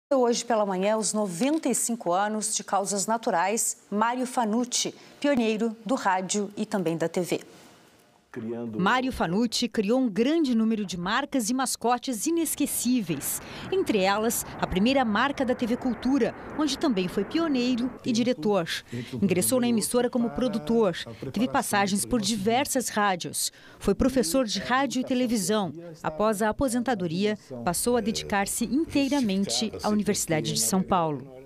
Hoje pela manhã, aos 95 anos, de causas naturais, Mário Fanucci, pioneiro do rádio e também da TV. Mário Fanucci criou um grande número de marcas e mascotes inesquecíveis. Entre elas, a primeira marca da TV Cultura, onde também foi pioneiro e diretor. Ingressou na emissora como produtor, teve passagens por diversas rádios. Foi professor de rádio e televisão. Após a aposentadoria, passou a dedicar-se inteiramente à Universidade de São Paulo.